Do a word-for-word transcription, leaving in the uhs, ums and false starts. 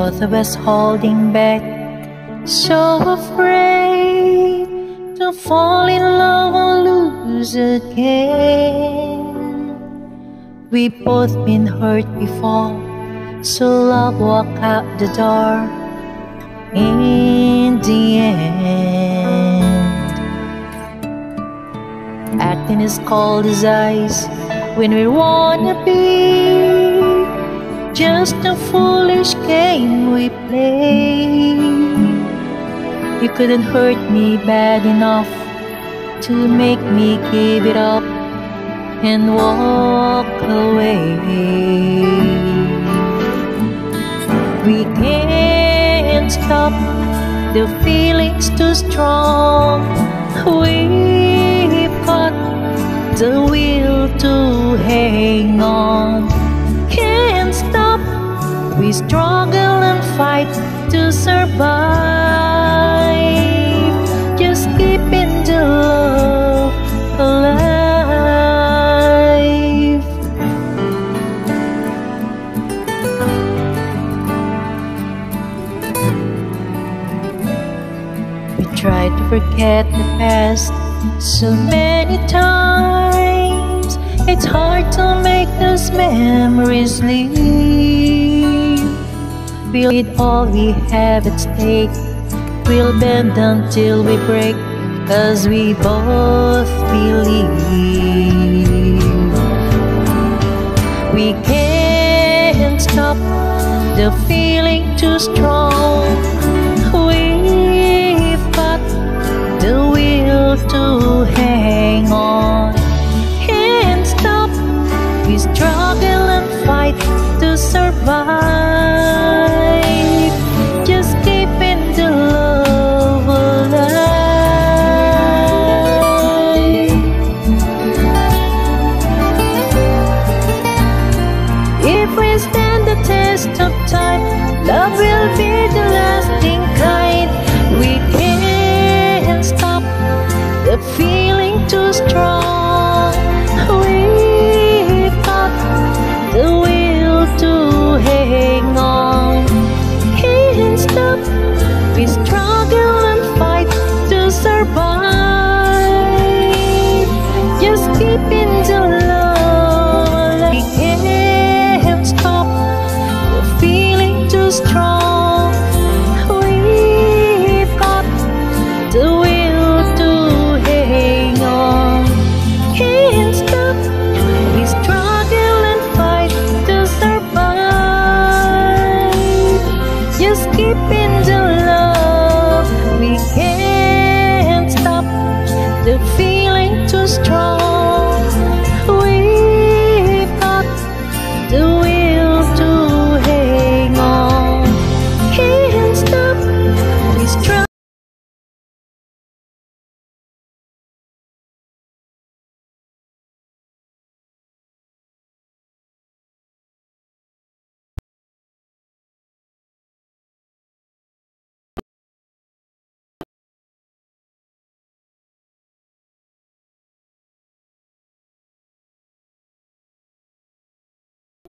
both of us holding back, so afraid to fall in love and lose again. We've both been hurt before, so love walked out the door in the end. Acting as cold as ice when we wanna be, just a foolish game we play. You couldn't hurt me bad enough to make me give it up and walk away. We can't stop, the feeling's too strong. We've got the will to hang on. Can't stop, we struggle and fight to survive, just keeping the love alive. We try to forget the past so many times, it's hard to make those memories leave. With all we have at stake, we'll bend until we break, 'cause we both believe. We can't stop, the feeling too strong.